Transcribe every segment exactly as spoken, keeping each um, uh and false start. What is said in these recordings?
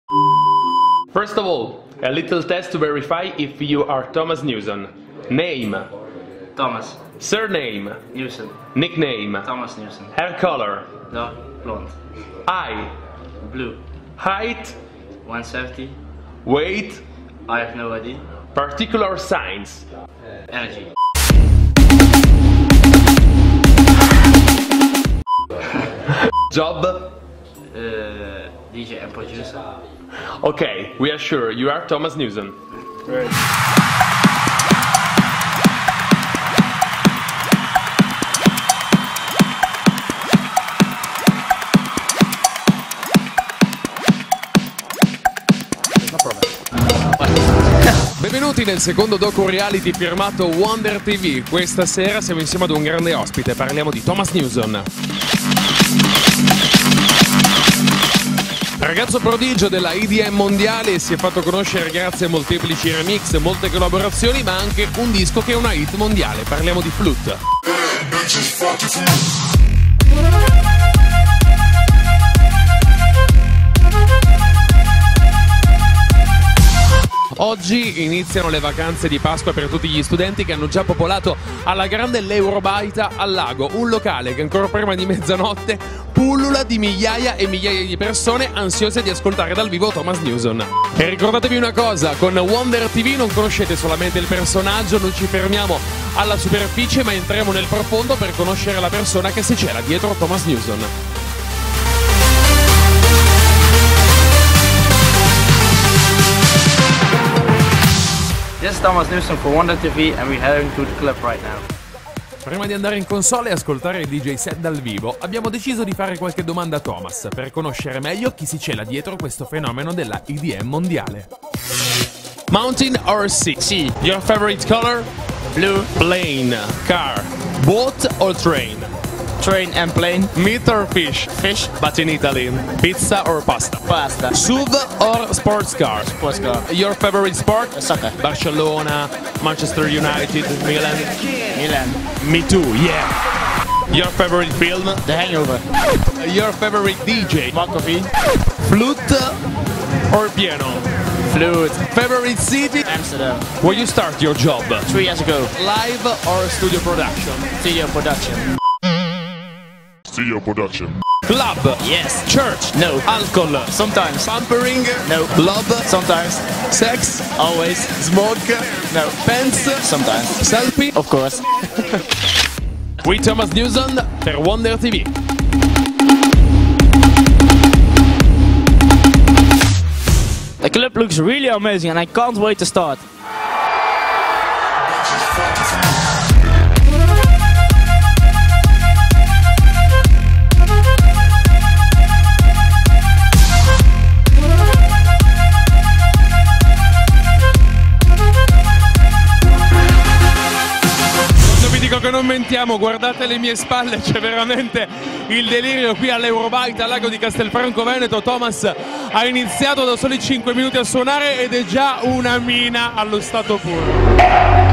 First of all, a little test to verify if you are Thomas Newson. Name. Thomas. Surname. Newson. Nickname. Thomas Newson. Hair color. Dark blonde. Eye. Blue. Height. one seventy. Weight. I have no idea. Particular signs. Energy. Job. Uh, D J and producer. Okay, we are sure you are Thomas Newson. Right. Benvenuti nel secondo docu-reality firmato Wonder ti vu. Questa sera siamo insieme ad un grande ospite, parliamo di Thomas Newson. Ragazzo prodigio della E D M mondiale, si è fatto conoscere grazie a molteplici remix, molte collaborazioni, ma anche un disco che è una hit mondiale. Parliamo di Flute. Oggi iniziano le vacanze di Pasqua per tutti gli studenti che hanno già popolato alla grande l'Eurobaita al lago, un locale che ancora prima di mezzanotte pullula di migliaia e migliaia di persone ansiose di ascoltare dal vivo Thomas Newson. E ricordatevi una cosa, con Wonder ti vu non conoscete solamente il personaggio, non ci fermiamo alla superficie ma entriamo nel profondo per conoscere la persona che si cela dietro Thomas Newson. This is Thomas Newson for Wonder ti vu and we're heading to the club right now. Prima di andare in console e ascoltare il D J set dal vivo, abbiamo deciso di fare qualche domanda a Thomas per conoscere meglio chi si cela dietro questo fenomeno della E D M mondiale. Mountain or sea? Sea. Your favorite color? Blue. Plane. Car. Boat or train? Train and plane. Meat or fish? Fish. But in Italy. Pizza or pasta? Pasta. S U V or sports car? Sports car. Your favorite sport? Soccer. Barcelona, Manchester United, Milan? Milan. Me too, yeah. Your favorite film? The Hangover. Your favorite D J? Malkovi. Flute or piano? Flute. Favorite city? Amsterdam. Where you start your job? Three years ago. Live or studio production? Studio production. Studio production. Club? Yes. Church? No. Alcohol? Sometimes. Pampering? No. Love? Sometimes. Sex? Always. Smoke? No. Pants? Sometimes. Selfie? Of course. With Thomas Newson per Wonder ti vu. The club looks really amazing and I can't wait to start. Che non mentiamo, guardate le mie spalle, c'è veramente il delirio qui all'Eurobaita al lago di Castelfranco Veneto. Thomas ha iniziato da soli cinque minuti a suonare ed è già una mina allo stato puro.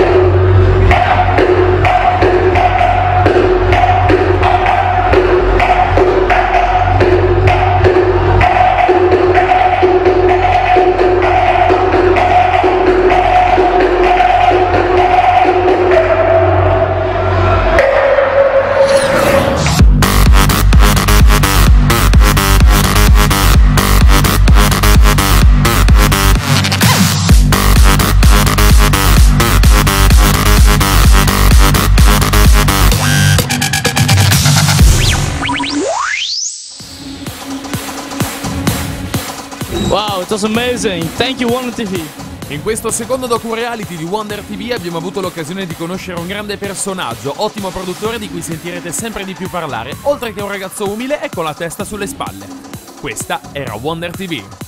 Wow, it was amazing. Thank you Wonder ti vu. In questo secondo docu-reality di Wonder ti vu abbiamo avuto l'occasione di conoscere un grande personaggio, ottimo produttore di cui sentirete sempre di più parlare, oltre che un ragazzo umile e con la testa sulle spalle. Questa era Wonder ti vu.